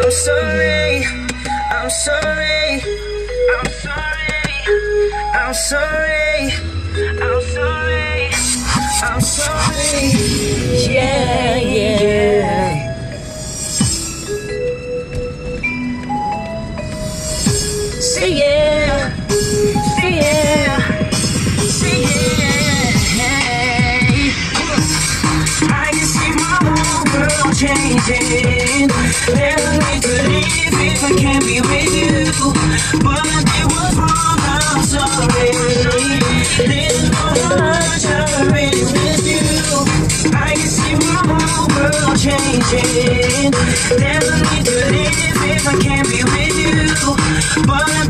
I'm sorry, I'm sorry, I'm sorry, I'm sorry, I'm sorry, I'm sorry, yeah, yeah. Say yeah, say yeah, say yeah. I can see my whole world changing. Never need to leave if I can't be with you. But I did what's wrong, I'm sorry. Didn't know how much I really miss you. I can see my whole world changing. Never need to leave if I can't be with you. But I